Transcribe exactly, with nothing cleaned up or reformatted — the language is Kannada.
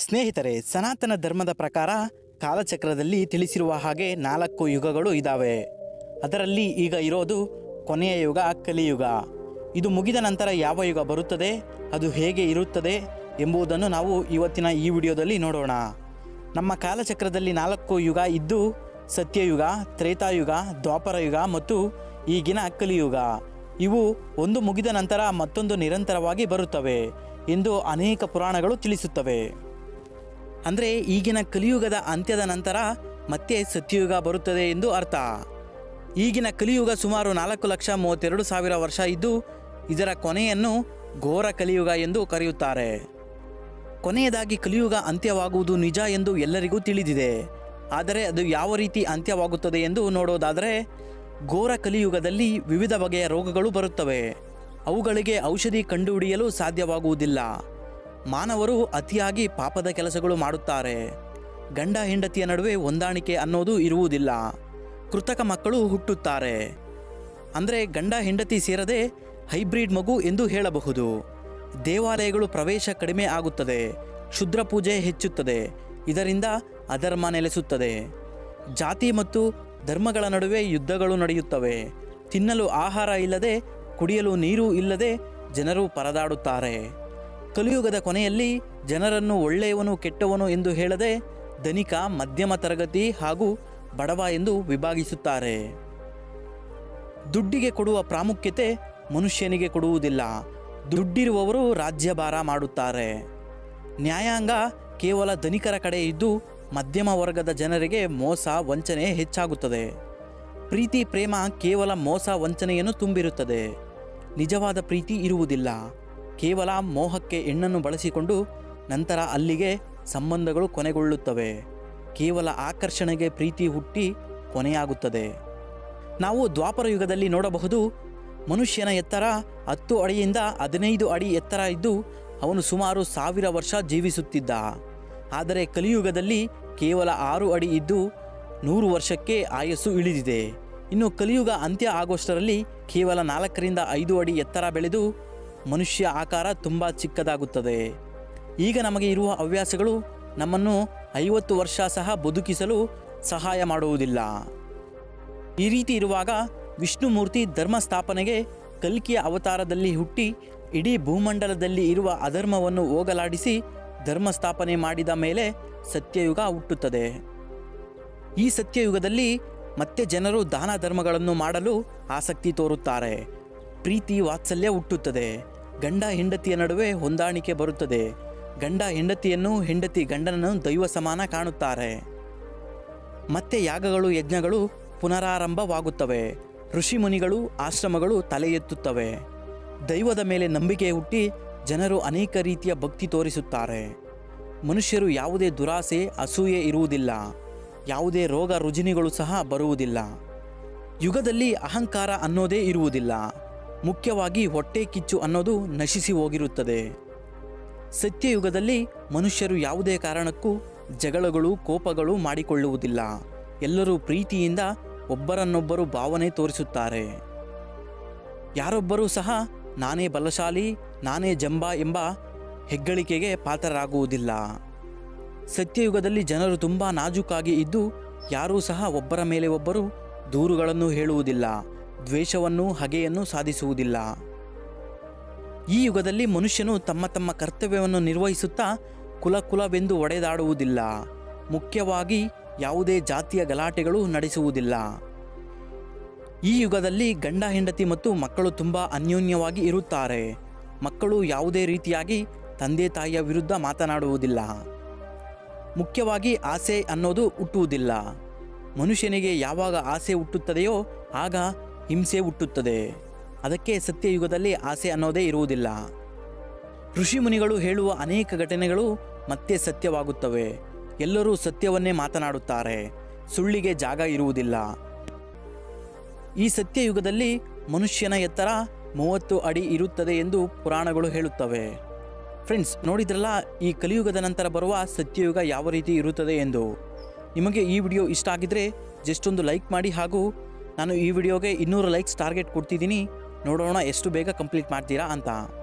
ಸ್ನೇಹಿತರೆ, ಸನಾತನ ಧರ್ಮದ ಪ್ರಕಾರ ಕಾಲಚಕ್ರದಲ್ಲಿ ತಿಳಿಸಿರುವ ಹಾಗೆ ನಾಲ್ಕು ಯುಗಗಳು ಇದ್ದಾವೆ. ಅದರಲ್ಲಿ ಈಗ ಇರೋದು ಕೊನೆಯ ಯುಗ ಕಲಿಯುಗ. ಇದು ಮುಗಿದ ನಂತರ ಯಾವ ಯುಗ ಬರುತ್ತದೆ, ಅದು ಹೇಗೆ ಇರುತ್ತದೆ ಎಂಬುದನ್ನು ನಾವು ಇವತ್ತಿನ ಈ ವಿಡಿಯೋದಲ್ಲಿ ನೋಡೋಣ. ನಮ್ಮ ಕಾಲಚಕ್ರದಲ್ಲಿ ನಾಲ್ಕು ಯುಗ ಇದ್ದು ಸತ್ಯಯುಗ, ತ್ರೇತಾಯುಗ, ದ್ವಾಪರ ಯುಗ ಮತ್ತು ಈಗಿನ ಕಲಿಯುಗ. ಇವು ಒಂದು ಮುಗಿದ ನಂತರ ಮತ್ತೊಂದು ನಿರಂತರವಾಗಿ ಬರುತ್ತವೆ ಎಂದು ಅನೇಕ ಪುರಾಣಗಳು ತಿಳಿಸುತ್ತವೆ. ಅಂದರೆ ಈಗಿನ ಕಲಿಯುಗದ ಅಂತ್ಯದ ನಂತರ ಮತ್ತೆ ಸತ್ಯಯುಗ ಬರುತ್ತದೆ ಎಂದು ಅರ್ಥ. ಈಗಿನ ಕಲಿಯುಗ ಸುಮಾರು ನಾಲ್ಕು ಲಕ್ಷ ಮೂವತ್ತೆರಡು ಸಾವಿರ ವರ್ಷ ಇದ್ದು ಇದರ ಕೊನೆಯನ್ನು ಘೋರ ಕಲಿಯುಗ ಎಂದು ಕರೆಯುತ್ತಾರೆ. ಕೊನೆಯದಾಗಿ ಕಲಿಯುಗ ಅಂತ್ಯವಾಗುವುದು ನಿಜ ಎಂದು ಎಲ್ಲರಿಗೂ ತಿಳಿದಿದೆ. ಆದರೆ ಅದು ಯಾವ ರೀತಿ ಅಂತ್ಯವಾಗುತ್ತದೆ ಎಂದು ನೋಡೋದಾದರೆ, ಘೋರ ಕಲಿಯುಗದಲ್ಲಿ ವಿವಿಧ ಬಗೆಯ ರೋಗಗಳು ಬರುತ್ತವೆ. ಅವುಗಳಿಗೆ ಔಷಧಿ ಕಂಡುಹಿಡಿಯಲು ಸಾಧ್ಯವಾಗುವುದಿಲ್ಲ. ಮಾನವರು ಅತಿಯಾಗಿ ಪಾಪದ ಕೆಲಸಗಳು ಮಾಡುತ್ತಾರೆ. ಗಂಡ ಹೆಂಡತಿಯ ನಡುವೆ ಹೊಂದಾಣಿಕೆ ಅನ್ನೋದು ಇರುವುದಿಲ್ಲ. ಕೃತಕ ಮಕ್ಕಳು ಹುಟ್ಟುತ್ತಾರೆ. ಅಂದರೆ ಗಂಡ ಹೆಂಡತಿ ಸೇರದೆ ಹೈಬ್ರಿಡ್ ಮಗು ಎಂದು ಹೇಳಬಹುದು. ದೇವಾಲಯಗಳು ಪ್ರವೇಶ ಕಡಿಮೆ ಆಗುತ್ತದೆ. ಕ್ಷುದ್ರ ಪೂಜೆ ಹೆಚ್ಚುತ್ತದೆ. ಇದರಿಂದ ಅಧರ್ಮ ನೆಲೆಸುತ್ತದೆ. ಜಾತಿ ಮತ್ತು ಧರ್ಮಗಳ ನಡುವೆ ಯುದ್ಧಗಳು ನಡೆಯುತ್ತವೆ. ತಿನ್ನಲು ಆಹಾರ ಇಲ್ಲದೆ, ಕುಡಿಯಲು ನೀರು ಇಲ್ಲದೆ ಜನರು ಪರದಾಡುತ್ತಾರೆ. ಕಲಿಯುಗದ ಕೊನೆಯಲ್ಲಿ ಜನರನ್ನು ಒಳ್ಳೆಯವನು ಕೆಟ್ಟವನು ಎಂದು ಹೇಳದೆ ಧನಿಕ, ಮಧ್ಯಮ ತರಗತಿ ಹಾಗೂ ಬಡವ ಎಂದು ವಿಭಾಗಿಸುತ್ತಾರೆ. ದುಡ್ಡಿಗೆ ಕೊಡುವ ಪ್ರಾಮುಖ್ಯತೆ ಮನುಷ್ಯನಿಗೆ ಕೊಡುವುದಿಲ್ಲ. ದುಡ್ಡಿರುವವರು ರಾಜ್ಯಭಾರ ಮಾಡುತ್ತಾರೆ. ನ್ಯಾಯಾಂಗ ಕೇವಲ ಧನಿಕರ ಕಡೆ ಇದ್ದು ಮಧ್ಯಮ ವರ್ಗದ ಜನರಿಗೆ ಮೋಸ ವಂಚನೆ ಹೆಚ್ಚಾಗುತ್ತದೆ. ಪ್ರೀತಿ ಪ್ರೇಮ ಕೇವಲ ಮೋಸ ವಂಚನೆಯನ್ನು ತುಂಬಿರುತ್ತದೆ. ನಿಜವಾದ ಪ್ರೀತಿ ಇರುವುದಿಲ್ಲ. ಕೇವಲ ಮೋಹಕ್ಕೆ ಹೆಣ್ಣನ್ನು ಬಳಸಿಕೊಂಡು ನಂತರ ಅಲ್ಲಿಗೆ ಸಂಬಂಧಗಳು ಕೊನೆಗೊಳ್ಳುತ್ತವೆ. ಕೇವಲ ಆಕರ್ಷಣೆಗೆ ಪ್ರೀತಿ ಹುಟ್ಟಿ ಕೊನೆಯಾಗುತ್ತದೆ. ನಾವು ದ್ವಾಪರ ಯುಗದಲ್ಲಿ ನೋಡಬಹುದು, ಮನುಷ್ಯನ ಎತ್ತರ ಹತ್ತು ಅಡಿಯಿಂದ ಹದಿನೈದು ಅಡಿ ಎತ್ತರ ಇದ್ದು ಅವನು ಸುಮಾರು ಸಾವಿರ ವರ್ಷ ಜೀವಿಸುತ್ತಿದ್ದ. ಆದರೆ ಕಲಿಯುಗದಲ್ಲಿ ಕೇವಲ ಆರು ಅಡಿ ಇದ್ದು ನೂರು ವರ್ಷಕ್ಕೆ ಆಯಸ್ಸು ಇಳಿದಿದೆ. ಇನ್ನು ಕಲಿಯುಗ ಅಂತ್ಯ ಆಗುವಷ್ಟರಲ್ಲಿ ಕೇವಲ ನಾಲ್ಕರಿಂದ ಐದು ಅಡಿ ಎತ್ತರ ಬೆಳೆದು ಮನುಷ್ಯ ಆಕಾರ ತುಂಬ ಚಿಕ್ಕದಾಗುತ್ತದೆ. ಈಗ ನಮಗೆ ಇರುವ ಹವ್ಯಾಸಗಳು ನಮ್ಮನ್ನು ಐವತ್ತು ವರ್ಷ ಸಹ ಬದುಕಿಸಲು ಸಹಾಯ ಮಾಡುವುದಿಲ್ಲ. ಈ ರೀತಿ ಇರುವಾಗ ವಿಷ್ಣುಮೂರ್ತಿ ಧರ್ಮ ಸ್ಥಾಪನೆಗೆ ಕಲ್ಕಿಯ ಅವತಾರದಲ್ಲಿ ಹುಟ್ಟಿ ಇಡೀ ಭೂಮಂಡಲದಲ್ಲಿ ಇರುವ ಅಧರ್ಮವನ್ನು ಹೋಗಲಾಡಿಸಿ ಧರ್ಮ ಸ್ಥಾಪನೆ ಮಾಡಿದ ಮೇಲೆ ಸತ್ಯಯುಗ ಹುಟ್ಟುತ್ತದೆ. ಈ ಸತ್ಯಯುಗದಲ್ಲಿ ಮತ್ತೆ ಜನರು ದಾನ ಧರ್ಮಗಳನ್ನು ಮಾಡಲು ಆಸಕ್ತಿ ತೋರುತ್ತಾರೆ. ಪ್ರೀತಿ ವಾತ್ಸಲ್ಯ ಹುಟ್ಟುತ್ತದೆ. ಗಂಡ ಹೆಂಡತಿಯ ನಡುವೆ ಹೊಂದಾಣಿಕೆ ಬರುತ್ತದೆ. ಗಂಡ ಹೆಂಡತಿಯನ್ನು, ಹೆಂಡತಿ ಗಂಡನನ್ನು ದೈವ ಸಮಾನ ಕಾಣುತ್ತಾರೆ. ಮತ್ತೆ ಯಾಗಗಳು ಯಜ್ಞಗಳು ಪುನರಾರಂಭವಾಗುತ್ತವೆ. ಋಷಿಮುನಿಗಳು ಆಶ್ರಮಗಳು ತಲೆ ಎತ್ತುತ್ತವೆ. ದೈವದ ಮೇಲೆ ನಂಬಿಕೆ ಹುಟ್ಟಿ ಜನರು ಅನೇಕ ರೀತಿಯ ಭಕ್ತಿ ತೋರಿಸುತ್ತಾರೆ. ಮನುಷ್ಯರು ಯಾವುದೇ ದುರಾಸೆ ಅಸೂಯೆ ಇರುವುದಿಲ್ಲ. ಯಾವುದೇ ರೋಗ ರುಜಿನಿಗಳು ಸಹ ಬರುವುದಿಲ್ಲ. ಯುಗದಲ್ಲಿ ಅಹಂಕಾರ ಅನ್ನೋದೇ ಇರುವುದಿಲ್ಲ. ಮುಖ್ಯವಾಗಿ ಹೊಟ್ಟೆ ಕಿಚ್ಚು ಅನ್ನೋದು ನಶಿಸಿ ಹೋಗಿರುತ್ತದೆ. ಸತ್ಯಯುಗದಲ್ಲಿ ಮನುಷ್ಯರು ಯಾವುದೇ ಕಾರಣಕ್ಕೂ ಜಗಳಗಳು ಕೋಪಗಳು ಮಾಡಿಕೊಳ್ಳುವುದಿಲ್ಲ. ಎಲ್ಲರೂ ಪ್ರೀತಿಯಿಂದ ಒಬ್ಬರನ್ನೊಬ್ಬರು ಭಾವನೆ ತೋರಿಸುತ್ತಾರೆ. ಯಾರೊಬ್ಬರೂ ಸಹ ನಾನೇ ಬಲಶಾಲಿ, ನಾನೇ ಜಂಬ ಎಂಬ ಹೆಗ್ಗಳಿಕೆಗೆ ಪಾತ್ರರಾಗುವುದಿಲ್ಲ. ಸತ್ಯಯುಗದಲ್ಲಿ ಜನರು ತುಂಬ ನಾಜೂಕಾಗಿ ಇದ್ದು ಯಾರೂ ಸಹ ಒಬ್ಬರ ಮೇಲೆ ಒಬ್ಬರು ದೂರುಗಳನ್ನು ಹೇಳುವುದಿಲ್ಲ. ದ್ವೇಷವನ್ನು ಹಗೆಯನ್ನು ಸಾಧಿಸುವುದಿಲ್ಲ. ಈ ಯುಗದಲ್ಲಿ ಮನುಷ್ಯನು ತಮ್ಮ ತಮ್ಮ ಕರ್ತವ್ಯವನ್ನು ನಿರ್ವಹಿಸುತ್ತಾ ಕುಲ ಕುಲವೆಂದು ಒಡೆದಾಡುವುದಿಲ್ಲ. ಮುಖ್ಯವಾಗಿ ಯಾವುದೇ ಜಾತಿಯ ಗಲಾಟೆಗಳು ನಡೆಸುವುದಿಲ್ಲ. ಈ ಯುಗದಲ್ಲಿ ಗಂಡ ಹೆಂಡತಿ ಮತ್ತು ಮಕ್ಕಳು ತುಂಬ ಅನ್ಯೋನ್ಯವಾಗಿ ಇರುತ್ತಾರೆ. ಮಕ್ಕಳು ಯಾವುದೇ ರೀತಿಯಾಗಿ ತಂದೆ ತಾಯಿಯ ವಿರುದ್ಧ ಮಾತನಾಡುವುದಿಲ್ಲ. ಮುಖ್ಯವಾಗಿ ಆಸೆ ಅನ್ನೋದು ಹುಟ್ಟುವುದಿಲ್ಲ. ಮನುಷ್ಯನಿಗೆ ಯಾವಾಗ ಆಸೆ ಹುಟ್ಟುತ್ತದೆಯೋ ಆಗ ಹಿಂಸೆ ಹುಟ್ಟುತ್ತದೆ. ಅದಕ್ಕೆ ಸತ್ಯಯುಗದಲ್ಲಿ ಆಸೆ ಅನ್ನೋದೇ ಇರುವುದಿಲ್ಲ. ಋಷಿಮುನಿಗಳು ಹೇಳುವ ಅನೇಕ ಘಟನೆಗಳು ಮತ್ತೆ ಸತ್ಯವಾಗುತ್ತವೆ. ಎಲ್ಲರೂ ಸತ್ಯವನ್ನೇ ಮಾತನಾಡುತ್ತಾರೆ. ಸುಳ್ಳಿಗೆ ಜಾಗ ಇರುವುದಿಲ್ಲ. ಈ ಸತ್ಯಯುಗದಲ್ಲಿ ಮನುಷ್ಯನ ಎತ್ತರ ಮೂವತ್ತು ಅಡಿ ಇರುತ್ತದೆ ಎಂದು ಪುರಾಣಗಳು ಹೇಳುತ್ತವೆ. ಫ್ರೆಂಡ್ಸ್, ನೋಡಿದ್ರಲ್ಲ ಈ ಕಲಿಯುಗದ ನಂತರ ಬರುವ ಸತ್ಯಯುಗ ಯಾವ ರೀತಿ ಇರುತ್ತದೆ ಎಂದು. ನಿಮಗೆ ಈ ವಿಡಿಯೋ ಇಷ್ಟ ಆಗಿದ್ರೆ ಜಸ್ಟ್ ಒಂದು ಲೈಕ್ ಮಾಡಿ. ಹಾಗೂ ನಾನು ಈ ವಿಡಿಯೋಗೆ ಇನ್ನೂರು ಲೈಕ್ಸ್ ಟಾರ್ಗೆಟ್ ಕೊಡ್ತಿದ್ದೀನಿ. ನೋಡೋಣ ಎಷ್ಟು ಬೇಗ ಕಂಪ್ಲೀಟ್ ಮಾಡ್ತೀರಾ ಅಂತ.